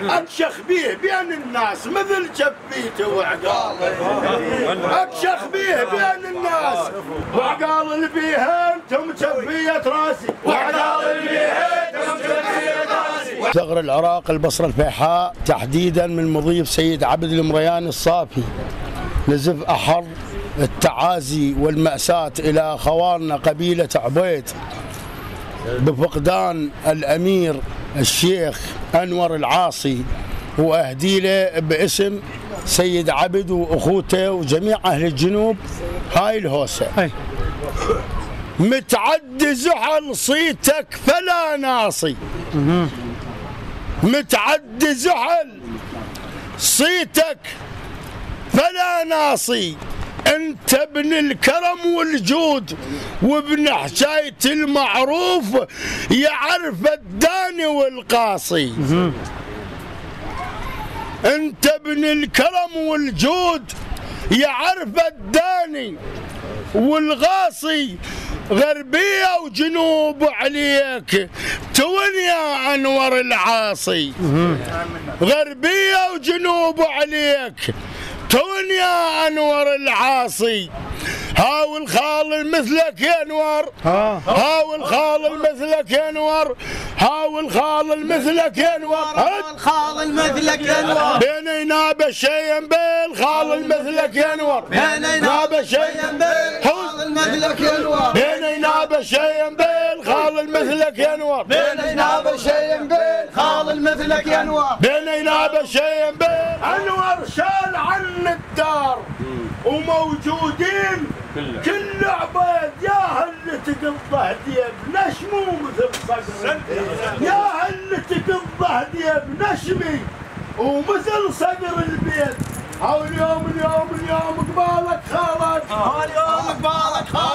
اكشخ بيه بين الناس مثل جبيته وعقاله، اكشخ بيه بين الناس وعقال اللي بيه انتم جبية راسي، وعقال اللي بيه انتم جبية راسي. ثغر العراق البصرة الفيحاء تحديدا من مضيف سيد عبد المريان الصافي، نزف أحر التعازي والمأساة إلى أخواننا قبيلة عبيد بفقدان الأمير الشيخ أنور العاصي، وأهدي له باسم سيد عبد وأخوته وجميع أهل الجنوب هاي الهوسة. متعد زحل صيتك فلا ناصي، متعد زحل صيتك فلا ناصي، انت ابن الكرم والجود وابن حكاية المعروف يعرف الداني والقاصي. انت ابن الكرم والجود يعرف الداني والغاصي، غربية وجنوب عليك تون يا أنور العاصي، غربية وجنوب عليك تون يا أنور العاصي. هاول خال مثلك يا انور، هاول خال مثلك يا انور، هاول خال مثلك يا انور، هاول خال مثلك يا انور، بيننا بشيء بالخال مثلك يا انور، بيننا بشيء بالخال مثلك يا انور، بيننا بشيء بالخال مثلك يا انور، بيننا بشيء بالخال مثلك يا انور، بيننا بشيء انور شال عن الدار وموجودين كل عبيد يا هل تقضى هديه بنشمو مثل صقر، يا هل تقضى هديه بنشمي ومثل صقر البيت. هاو اليوم قبالك خالك، هاو اليوم قبالك خالك